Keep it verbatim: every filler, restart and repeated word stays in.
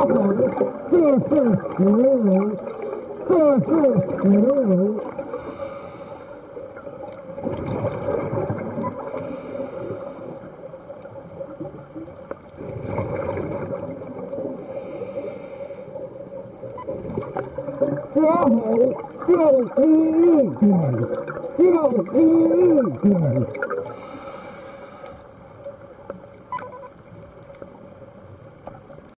好，这是牛肉，这是牛肉。抓好，叫第一点，叫第一点。